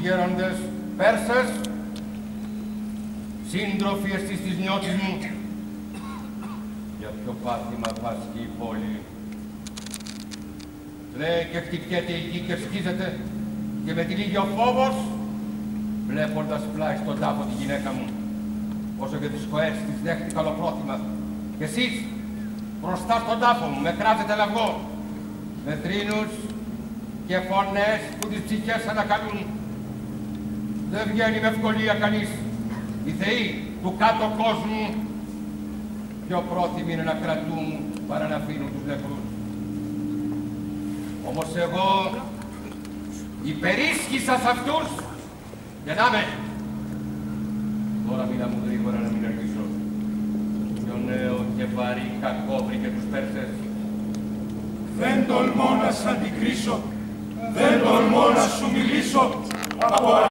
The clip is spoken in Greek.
γέροντες Πέρσες, σύντροφοι εσείς της νιώτης μου, για ποιο πάθημα πάσχει η πόλη. Λέει και χτυπιέται η γη και σκίζεται και με τυλίγει ο φόβος, βλέποντας πλάι στον τάφο τη γυναίκα μου, όσο και τις χοές της δέχτηκα ολοπρόθυμα. Και εσείς, μπροστά στον τάφο μου, με κράζετε λαυγό, με θρήνους και φωνές που τις ψυχές ανακαλούν. Δεν βγαίνει με ευκολία κανείς. Οι θεοί του κάτω κόσμου πιο πρόθυμοι είναι να κρατούν παρά να αφήνουν τους νεκρούς. Όμως εγώ υπερίσχυσα σε αυτούς και να με. Τώρα μίλα μου γρήγορα να μην αργήσω. Πιο νέο και βαρύ κακό βρήκε τους Πέρσες. Δεν τολμώ να σ' αντικρίσω, δεν τολμώ να σου μιλήσω.